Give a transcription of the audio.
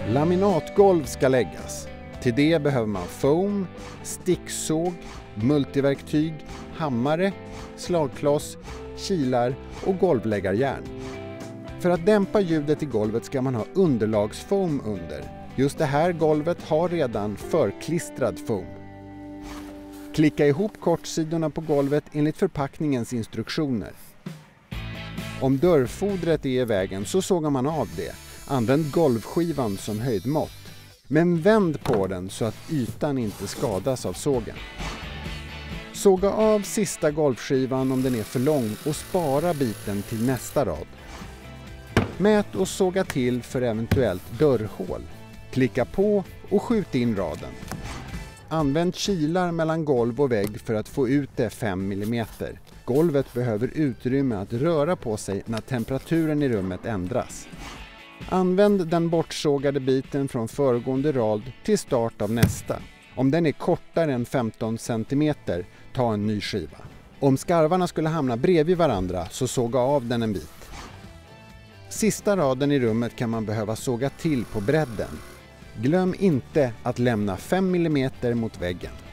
Laminatgolv ska läggas. Till det behöver man foam, sticksåg, multiverktyg, hammare, slagkloss, kilar och golvläggarjärn. För att dämpa ljudet i golvet ska man ha underlagsfoam under. Just det här golvet har redan förklistrad foam. Klicka ihop kortsidorna på golvet enligt förpackningens instruktioner. Om dörrfodret är i vägen så sågar man av det. Använd golvskivan som höjdmått. Men vänd på den så att ytan inte skadas av sågen. Såga av sista golvskivan om den är för lång och spara biten till nästa rad. Mät och såga till för eventuellt dörrhål. Klicka på och skjut in raden. Använd kilar mellan golv och vägg för att få ut det 5 mm. Golvet behöver utrymme att röra på sig när temperaturen i rummet ändras. Använd den bortsågade biten från föregående rad till start av nästa. Om den är kortare än 15 cm, ta en ny skiva. Om skarvarna skulle hamna bredvid varandra så såga av den en bit. Sista raden i rummet kan man behöva såga till på bredden. Glöm inte att lämna 5 mm mot väggen.